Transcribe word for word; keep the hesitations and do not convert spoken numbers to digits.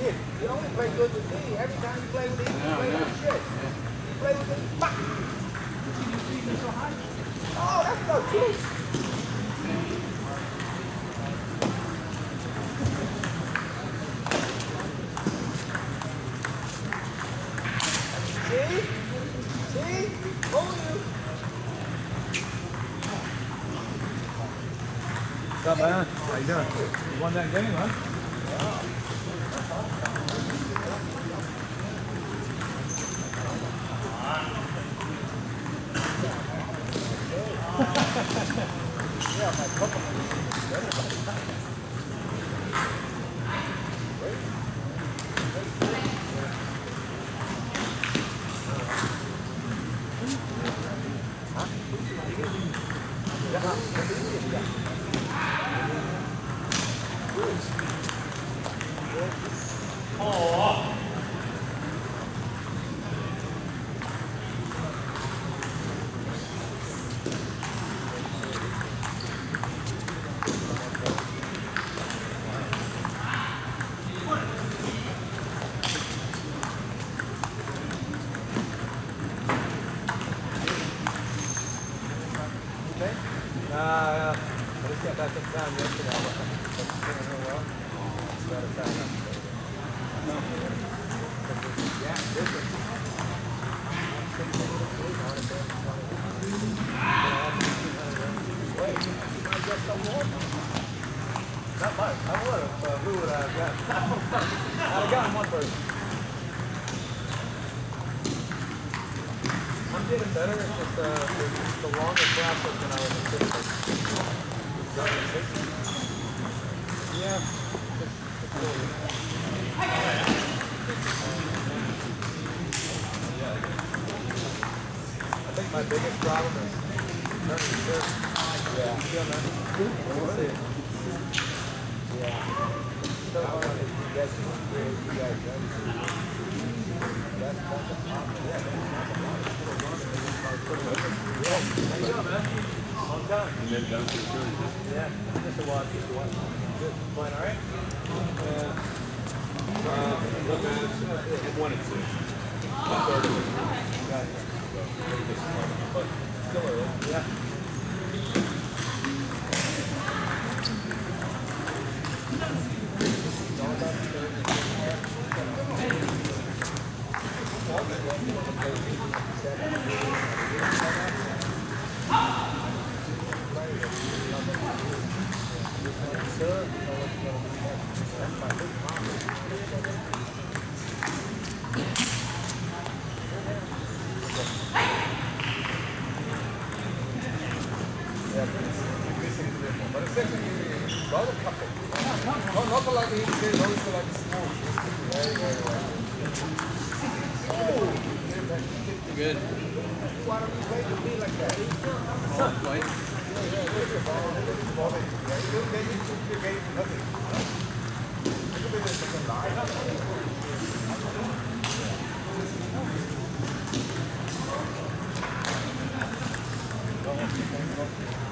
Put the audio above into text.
kid. You only play good with me. Every time you play with me, you play with shit. You play with me, fuck. Oh, that's no good. See? See? Hold you. What's up, man? How you doing? You won that game, huh? Yeah. Yeah, my couple of everybody. Oh. Nah, uh, I just got back in town yesterday. I wasn't feeling real well. Just got it back up. No. Yeah, this is. Wait, you might get some more? Not much. I would have. Uh, who would I have gotten? I'd have gotten one person. I'm getting better. It's just uh, it's the longer process than I was anticipating. Yeah. It's, it's really, I think my biggest problem is turning the shirt. Yeah. Yeah, man. We'll see. Yeah. So hard to get you guys ready. That's, that's a problem. Yeah, that's a problem. Yeah. How you doing, man? Long time. You never done for sure, yeah, just a while, just a while. Good. Playing all right? Yeah. Uh, look, man, it's, uh, it wanted to. The third of it. Gotcha. So, a little disappointed, but still early. Yeah. It's all about the third and But it's definitely a couple. No, not like the Indian, no, it's like small. Very, very well. Oh! Good. Why don't you play with me like that? Oh, play. Yeah, yeah, look at ball. Look at ball. Yeah, you don't get into the game for nothing. Look at this, it's a lie. Thank you.